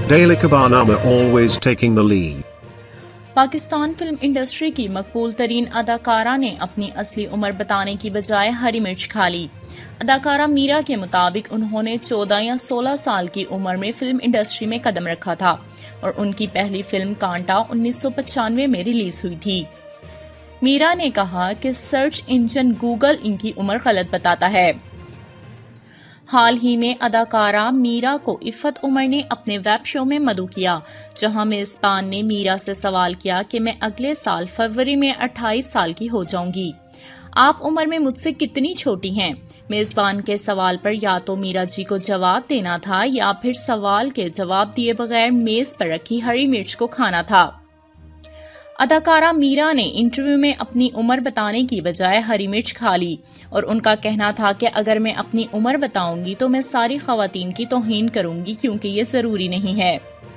Daylika Barnama always taking the lead. Pakistan film industry की मकबूल तरीन अदाकारा ने अपनी असली उम्र बताने की बजाय हरी मिर्च खा ली। अदाकारा मीरा के मुताबिक उन्होंने 14 या 16 साल की उम्र में फिल्म इंडस्ट्री में कदम रखा था और उनकी पहली फिल्म कांटा 1995 में रिलीज हुई थी। मीरा ने कहा कि सर्च इंजन गूगल इनकी उम्र गलत बताता है। हाल ही में अदाकारा मीरा को इफ़त उमर ने अपने वेब शो में मदऊ किया, जहां मेजबान ने मीरा से सवाल किया कि मैं अगले साल फरवरी में 28 साल की हो जाऊंगी, आप उम्र में मुझसे कितनी छोटी हैं। मेजबान के सवाल पर या तो मीरा जी को जवाब देना था या फिर सवाल के जवाब दिए बगैर मेज पर रखी हरी मिर्च को खाना था। अदाकारा मीरा ने इंटरव्यू में अपनी उम्र बताने की बजाय हरी मिर्च खा ली और उनका कहना था कि अगर मैं अपनी उम्र बताऊंगी तो मैं सारी खवातीन की तौहीन करूंगी, क्योंकि ये जरूरी नहीं है।